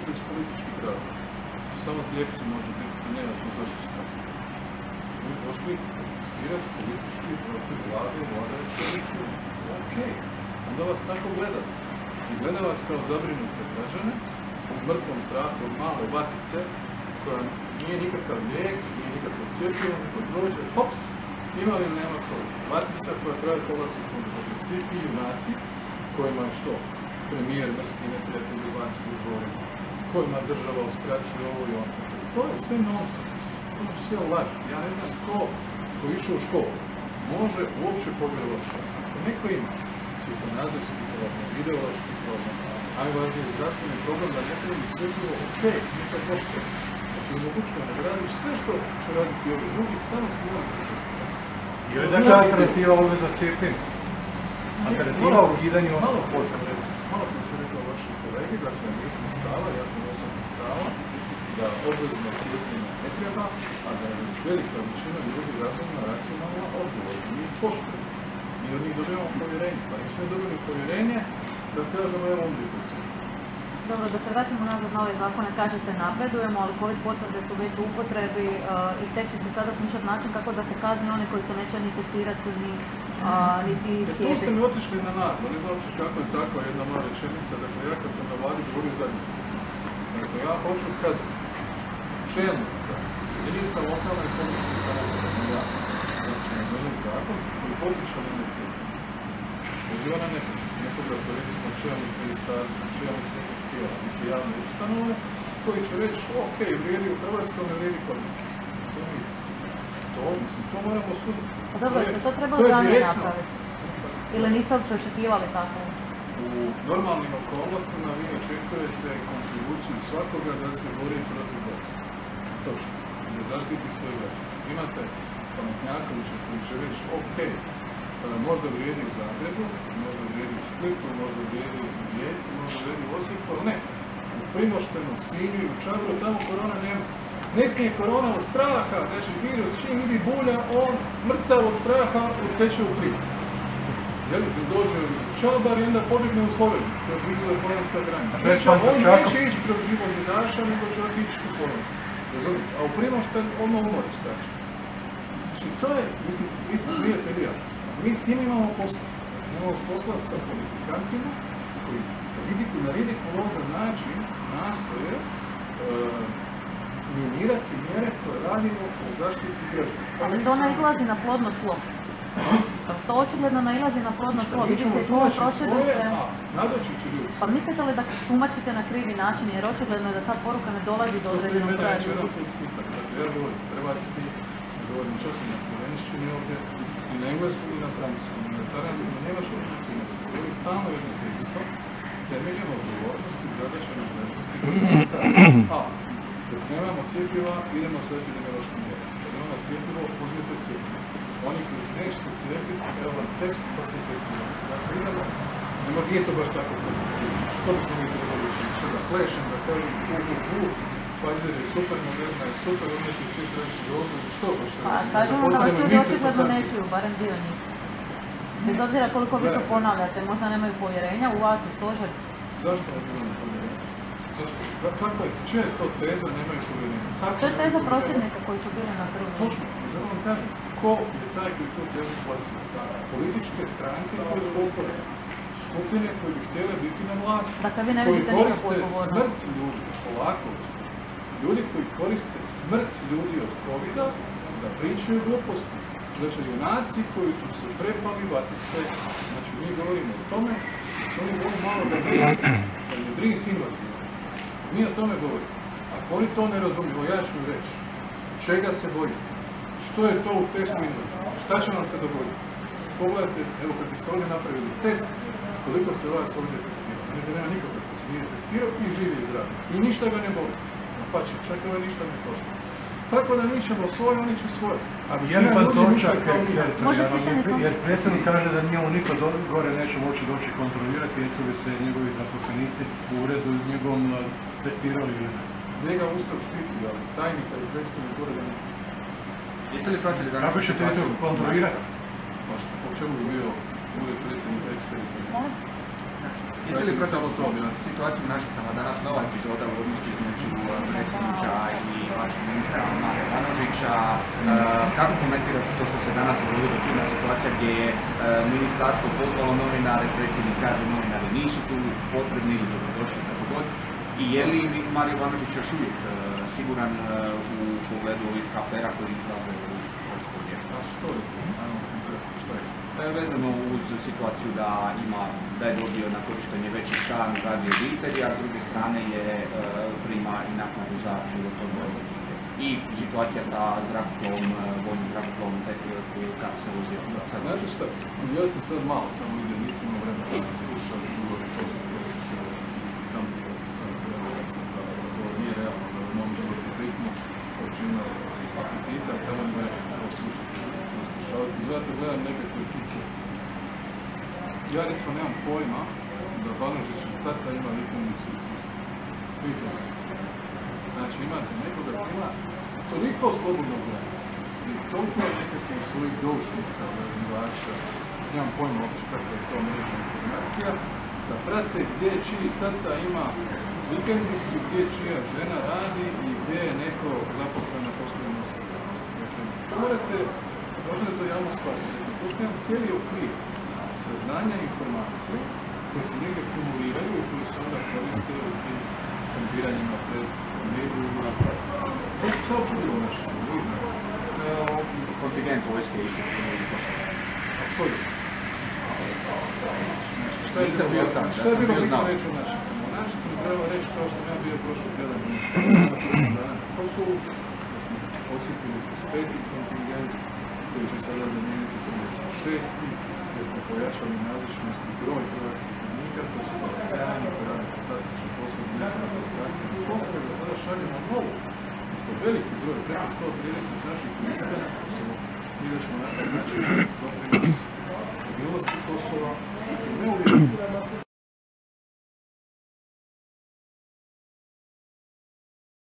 su iz političkih razloga. Samo slijepcu može biti nejasno zašto su tako. Tu su došli protestirati politički protiv Vlade, Vlada Slovenije. Ok, onda vas tako gleda. I gleda vas kao zabrinute građane, u mrtvom strahu od male vatice, koja nije nikakav lijek, nije nikakav cjepivo, nego dođe, hops, ima li nema to. Vatica koja traje pola sekunde, dakle svi ti junaci, kojima je što? Premijer, mrski neprijatelj u vanjskim dvorima, kojima država uskraćuje ovo i ono. To je sve nonsens. To su sve laži. Ja ne znam ko išao u školu može uopće povjerovati. Ako neko ima svjetonazorski problem, ideološki problem, najvažniji je zdravstveni problem da ne treba cjepivo, ok, nikad pošteno. Ako je mogućno da radiš sve što će raditi ovi drugi, samo se nema protestirati. Je li dakle alternativa ovdje za cijepljenje? Alternativa u ukidanju postupka? Malo kako sam rekao vašim kolegi, dakle mi smo stava, ja sam osobno stava, da obvezno cijepljenje ne treba, a da je velika većina ljudi razumna, racionalna odgovor. Mi ih poštujemo. Mi od njih dobijamo povjerenje. Pa nismo dobili povjerenje da kažemo evo umrite svi. Dobro, da se vratimo nazad na ove zakone, kažete napredujemo, ali COVID potvrde su već u upotrebi i tek će se sada smišljati način kako da se kazni one koji se neće ni testirati, niti cijepiti. To ste mi otišli na naglo, ne znam uopće kako je takva jedna mala rečenica, dakle ja kad sam na Vladi govorio zadnji. Dakle, ja hoću kazniti čelnika, jedinica lokalne i područne samouprave, ja, znači na donijeti zakon koji potiče na cijepljenje. Poziva na nekoga, to je recimo čelnik ministarstva, čelnik nekog tijela, neke javne ustanove, koji će reći, ok, vrijedi u Hrvatskoj, ne vrijedi kod njih. To mislim, to moramo suzeti. Pa dobro, ste to trebali ranije napraviti? Ili niste uopće očekivali tako? U normalnim okolnostima vi očekujete kontribuciju svakoga da se bori protiv bolesti. Točno. Da zaštiti svoje građane. Imate pametnjakovića koji će reći, ok, možda vrijedi u Zagrebu, možda vrijedi u Splitu, možda vrijedi u Rijeci, možda vrijedi u Osijeku, ali ne. U Primoštenu, Sinju i u Čabru, tamo korona nema. Ne smije korona od straha, znači virus čim vidi bulja, on mrtav od straha uteče u Prim. Dođe u Čabar i onda pobjegne u Sloveniju, to je blizu je slovenska granica. On neće ići kroz Živozidaša, nego će ići u Sloveniju. Razumite? A u Primošten odmah u more skače. Znači to je, mislim, vi se smijete li ja. Mi s tim imamo posla. Imamo posla sa politikantima koji na ridikulozan način nastoje minirati mjere koje radimo u zaštiti građana. Ali to nailazi na plodno tlo. To očigledno nailazi na plodno tlo. Vidi se tu u prosvjedu se... Nadoći će ljudi. Pa mislite li da tumačite na krivi način, jer očigledno je da ta poruka ne dolazi do određenog kraja ljudi? Ja govorim hrvatski, govorim čak i na slovenščini ovdje, i na engleskom i na francuskom, i na talijanskom, i na njemačkom, i na kineskom. Govorim stalno jedno te isto, temeljem odgovornosti, zadaća na nadležnosti. A, dok nemamo cijepiva, idemo sa epidemiološkim mjerom. Kad imamo cijepivo, uzmite cijepivo. Oni koji se nećete cijepiti, evo vam test, pa se testiramo. Dakle, idemo, nije to baš tako komplicirano. Što bismo mi trebali učiniti? Što da plešem, da kažem, Pfizer je super, Moderna je super, umjeti svi treći dozu, što hoćete? Pa kažemo da vas ljudi očigledno ne čuju, barem dio njih. Bez obzira koliko vi to ponavljate, možda nemaju povjerenja u vas, u stožer. Zašto nemaju povjerenja? Zašto? Kako je? Čija je to teza nemaju povjerenja? To je teza prosvjednika koji su bili na trgu. Točno, zato vam kažem, ko je taj koji tu tezu plasira? Političke stranke koje su oporene, skupine koje bi htjele biti na vlasti, koji koriste smrt ljudi, polako, ljudi koji koriste smrt ljudi od COVID-a da pričaju gluposti. Dakle, junaci koji su se prepali vatice, znači mi govorimo o tome, da se oni voli malo da ne bris invazivno. Mi o tome govorimo. Ako oni to ne razumiju, ja ću reći, čega se bojite? Što je to u testu invazivno? Šta će vam se dogoditi? Pogledajte, evo kad biste ovdje napravili test, koliko se vas ovdje testirao. Ne znam, nema nikoga koji se nije testirao i živi i zdravi. I ništa ga ne boli. Pa će, čak ove ništa ne košta. Tako da mi ćemo svoje, oni će svoje. Je li pa točak jer predsjednik kaže da njemu niko gore neće moći doći kontrolirati, jesu li se njegovi zaposlenici u uredu njegovom testirali ili ne? Njega Ustav štiti, ali tajnika i predsjednik ureda ne. Jeste li pratili danas? Kako ćete to kontrolirati? Po čemu bi bio ured predsjednika eksteritorija? Jeste li pratili situaciju u Našicama danas, nova epizoda u odnosu Gregurića, kako komentirate to što se danas dogodilo, čudna situacija gdje je ministarstvo pozvalo novinare, predsjednik kaže novinari nisu tu potrebni ili dobrodošli kako god, i je li Mario Ivanović još uvijek siguran u pogledu ovih afera koji izlaze u Hrvatskoj? A što je to? Što je? Vezano uz situaciju da je dobio na korištenje veći stan, radi obitelji, a s druge strane je prima i naknadu za životno i situacija sa zrakoplovom, vojnim zrakoplovom, kako se vozio. Znate šta, ja sam sad malo samo vidio, nisam imao vremena slušao ugovore, to su prosvjedu, mislim tamo sam to nije realno da u mom životnom ritmu počinio apetita, tamo me slušati. Gledam nekakve fice. Ja recimo nemam pojma da Banožićev tata ima vikendicu u Kristi. Svi to znaju. Znači imate nekoga koji ima toliko slobodnog vremena i toliko nekakvih svojih doušnika, raznivača, nemam pojma uopće kako je to mrežna informacija, da prate gdje čiji tata ima vikendicu, gdje čija žena radi i gdje je neko zaposlen na poslovnom osjetljenosti. To možda je to javno shvatiti. Postoji jedan cijeli okvir saznanja i informacije koje se negdje kumuliraju i koje se onda koriste u tim kampiranjima pred medijima. Zašto šta uopće bilo nešto? Kontingent vojske išli. A koji? Šta je bilo bitno reći o Našicama? O Našicama treba reći kao sam ja bio prošli tjedan u ko su osjetili kroz peti kontingent koji će sada zamijeniti 36. gdje smo pojačali nazočnost i broj hrvatskih vojnika koji su bili sjajni, koji rade fantastičan posao u njihovoj delegaciji. Postoje da sada šaljemo novu, to veliki broj, preko 130 naših vojnika, mi da ćemo na taj način